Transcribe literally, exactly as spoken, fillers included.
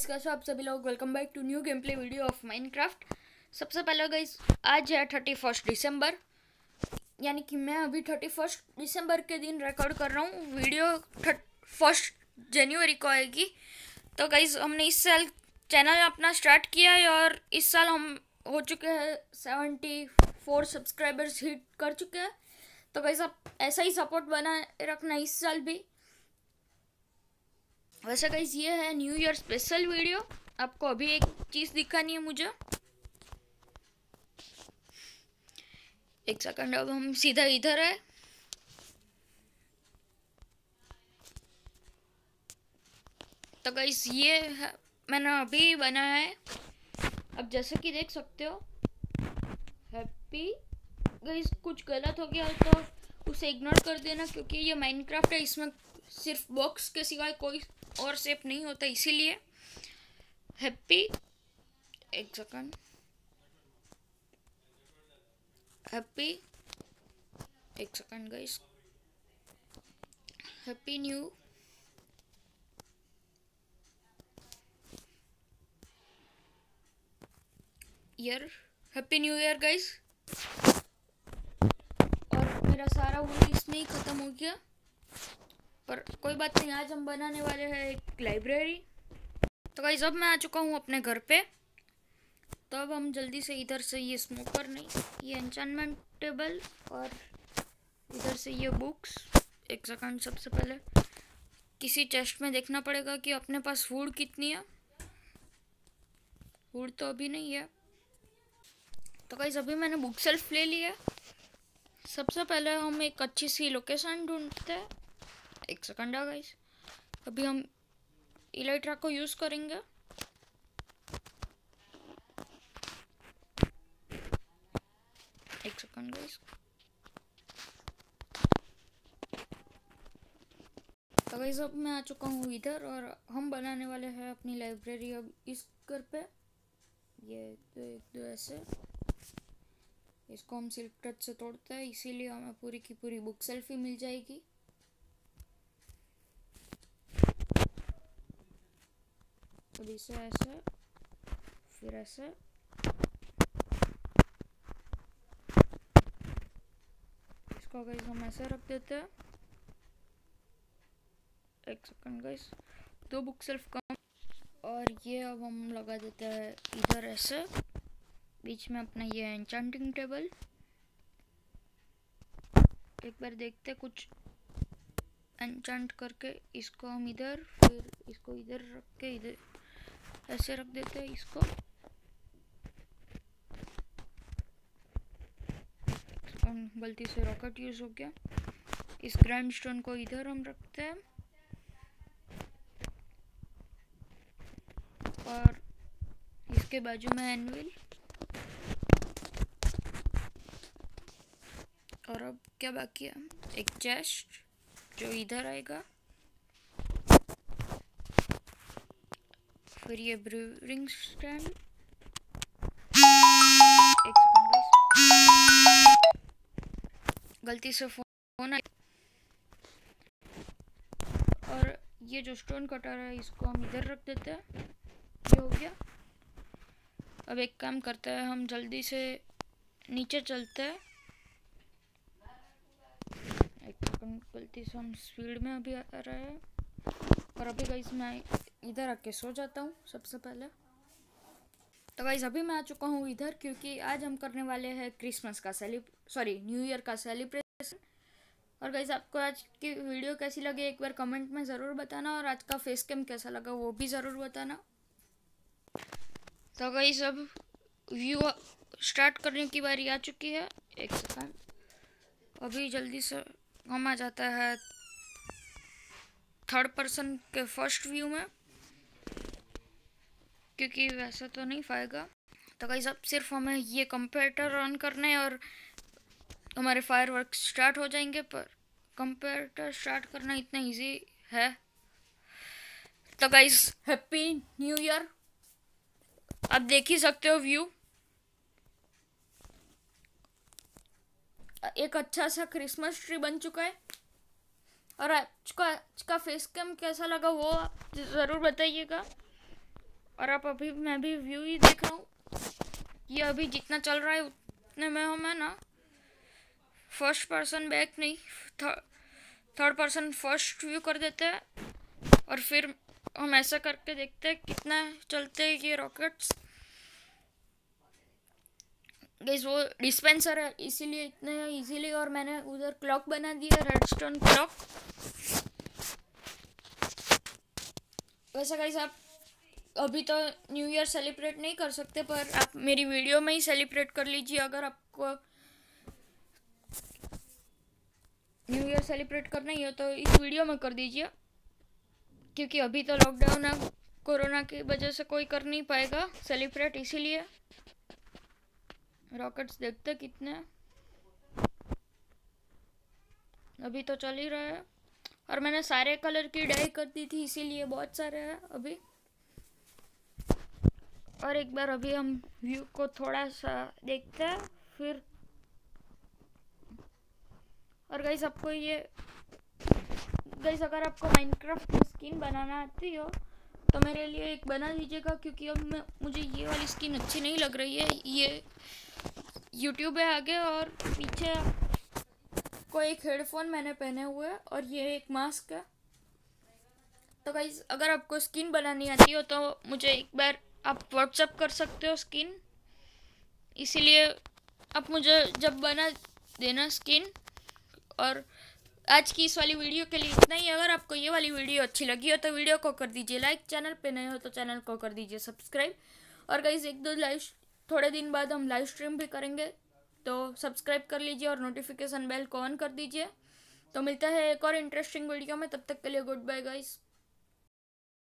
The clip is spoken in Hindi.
कैसे आप सभी लोग, welcome back to new game play video of Minecraft. सबसे पहले गाइस, आज है थर्टी फर्स्ट दिसंबर, यानी कि मैं अभी थर्टी फर्स्ट दिसंबर के दिन रिकॉर्ड कर रहा हूँ। वीडियो फर्स्ट जनवरी को आएगी। तो गाइस, हमने इस साल चैनल अपना स्टार्ट किया है और इस साल हम हो चुके हैं सेवेंटी फोर सब्सक्राइबर्स हिट कर चुके हैं। तो गाइस, आप ऐसा ही सपोर्ट बनाए रखना इस साल भी। वैसे गाइस, ये है न्यू ईयर स्पेशल वीडियो। आपको अभी एक चीज़ दिखानी है मुझे, एक सेकंड। अब हम सीधा इधर है। तो गाइस, ये है, मैंने अभी बनाया है। अब जैसे कि देख सकते हो, हैप्पी। गाइस, कुछ गलत हो गया तो उसे इग्नोर कर देना, क्योंकि ये माइनक्राफ्ट है, इसमें सिर्फ बॉक्स के सिवाय कोई और शेप नहीं होता, इसीलिए हैप्पी। एक सेकंड, हैप्पी, एक second guys, happy new year, happy new year guys. और मेरा सारा वुड इसमें ही ख़त्म हो गया, पर कोई बात नहीं। आज हम बनाने वाले हैं एक लाइब्रेरी। तो गाइस, अब मैं आ चुका हूँ अपने घर पे। तो अब हम जल्दी से इधर से ये स्मोकर नहीं, ये एन्चेंटमेंट टेबल, और इधर से ये बुक्स। एक सेकंड, सबसे पहले किसी चेस्ट में देखना पड़ेगा कि अपने पास वुड कितनी है। वुड तो अभी नहीं है। तो गाइस, अभी मैंने बुक सेल्फ ले लिया। सबसे पहले हम एक अच्छी सी लोकेशन ढूंढते हैं। एक सेकंड है गाइस, अभी हम इलाइट्रा को यूज़ करेंगे। एक सेकंड गाइस। तो गाइस, अब मैं आ चुका हूँ इधर और हम बनाने वाले हैं अपनी लाइब्रेरी अब इस घर पे। ये तो एक दो ऐसे, इसको हम सिल्क टच से तोड़ते हैं, इसीलिए हमें पूरी की पूरी बुक सेल्फ ही मिल जाएगी। और इसे ऐसे, फिर ऐसे, इसको गाइस हम ऐसे रख देते हैं। एक सेकंड गाइस, दो बुक सेल्फ कम। और ये अब हम लगा देते हैं इधर ऐसे, बीच में अपना ये एन्चेंटिंग टेबल। एक बार देखते कुछ एन्चेंट करके, इसको हम इधर, फिर इसको इधर रख के इधर ऐसे रख देते हैं इसको। गलती से रॉकेट यूज हो गया। इस ग्रैंड स्टोन को इधर हम रखते हैं, और इसके बाजू में एनविल। और अब क्या बाकी है, एक चेस्ट जो इधर आएगा, फिर ये ब्रूइंग स्टैंड। एक सेकंड गाइस, गलती से फोन आया। और ये जो स्टोन कटर है, इसको हम इधर रख देते हैं। ये हो गया। अब एक काम करते हैं, हम जल्दी से नीचे चलते हैं। एक सेकंड, गलती से हम स्पीड में अभी आ रहे हैं। और अभी गाइस, मैं इधर आके सो जाता हूँ सबसे पहले। तो गाइस, अभी मैं आ चुका हूँ इधर, क्योंकि आज हम करने वाले हैं क्रिसमस का सेलिब सॉरी न्यू ईयर का सेलिब्रेशन। और गाइस, आपको आज की वीडियो कैसी लगी एक बार कमेंट में ज़रूर बताना, और आज का फेस कैम कैसा लगा वो भी ज़रूर बताना। तो गाइस, अब व्यू स्टार्ट करने की बारी आ चुकी है। एक सेकंड, अभी जल्दी से हम आ जाता है थर्ड पर्सन के फर्स्ट व्यू में, क्योंकि वैसे तो नहीं पाएगा। तो गाइस, अब सिर्फ हमें ये कंप्यूटर ऑन करना है और हमारे फायरवर्क स्टार्ट हो जाएंगे। पर कंप्यूटर स्टार्ट करना इतना इजी है। तो गाइस, हैप्पी न्यू ईयर। आप देख ही सकते हो व्यू, एक अच्छा सा क्रिसमस ट्री बन चुका है। और आज का आज का फेस कैम कैसा लगा वो आप ज़रूर बताइएगा। और आप अभी मैं भी व्यू ही देख रहा हूँ, ये अभी जितना चल रहा है उतने में हमें ना फर्स्ट पर्सन बैक नहीं थर्ड पर्सन फर्स्ट व्यू कर देते हैं, और फिर हम ऐसा करके देखते हैं कितना चलते हैं ये रॉकेट्स। गाइस वो डिस्पेंसर है इसीलिए इतने इजीली, और मैंने उधर क्लॉक बना दिया, रेडस्टोन क्लॉक। वैसे गाइस आप अभी तो न्यू ईयर सेलिब्रेट नहीं कर सकते, पर आप मेरी वीडियो में ही सेलिब्रेट कर लीजिए। अगर आपको न्यू ईयर सेलिब्रेट करना ही हो तो इस वीडियो में कर दीजिए, क्योंकि अभी तो लॉकडाउन है, कोरोना की वजह से कोई कर नहीं पाएगा सेलिब्रेट, इसीलिए। रॉकेट्स देखते कितने अभी तो चल ही रहा है, और मैंने सारे कलर की डाई कर दी थी इसीलिए बहुत सारे हैं अभी। और एक बार अभी हम व्यू को थोड़ा सा देखते हैं फिर। और गाइस आपको ये गाइस अगर आपको माइनक्राफ्ट में स्किन बनाना आती हो तो मेरे लिए एक बना दीजिएगा, क्योंकि अब मैं मुझे ये वाली स्किन अच्छी नहीं लग रही है। ये यूट्यूब है आगे, और पीछे को एक हेडफोन मैंने पहने हुए है, और ये एक मास्क है। तो गाइस अगर आपको स्किन बनानी आती हो तो मुझे एक बार आप व्हाट्सअप कर सकते हो स्किन, इसीलिए आप मुझे जब बना देना स्किन। और आज की इस वाली वीडियो के लिए इतना ही। अगर आपको ये वाली वीडियो अच्छी लगी हो तो वीडियो को कर दीजिए लाइक, चैनल पे नए हो तो चैनल को कर दीजिए सब्सक्राइब। और गाइस एक दो लाइव थोड़े दिन बाद हम लाइव स्ट्रीम भी करेंगे, तो सब्सक्राइब कर लीजिए और नोटिफिकेशन बेल को ऑन कर दीजिए। तो मिलता है एक और इंटरेस्टिंग वीडियो में, तब तक के लिए गुड बाय गाइस।